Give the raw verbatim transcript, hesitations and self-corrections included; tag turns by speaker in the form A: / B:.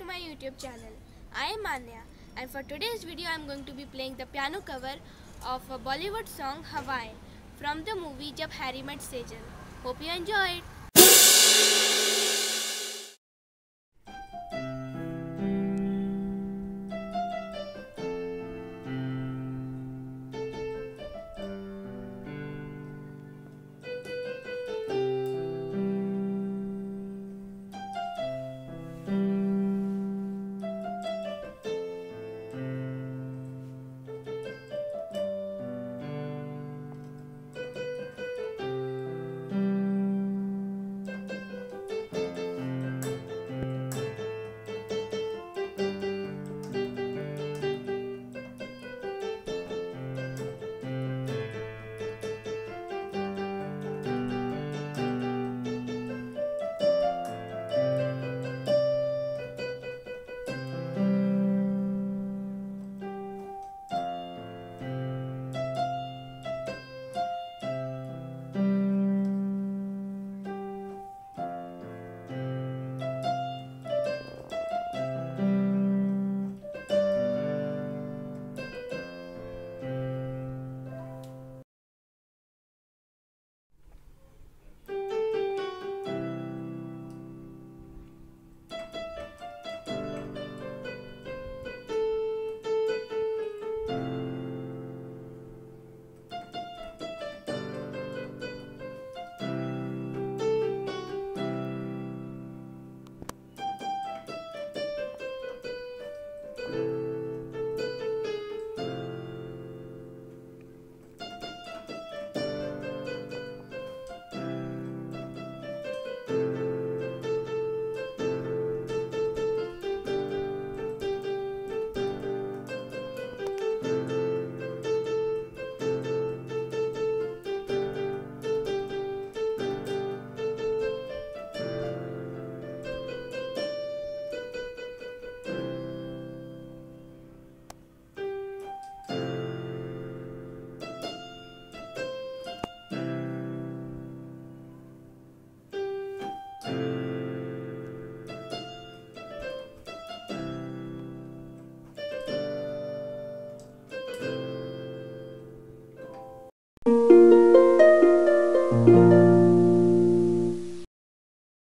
A: to my YouTube channel. I am Anya, and for today's video I am going to be playing the piano cover of a Bollywood song Hawaii from the movie Jab Harry Met Sejal. Hope you enjoy it.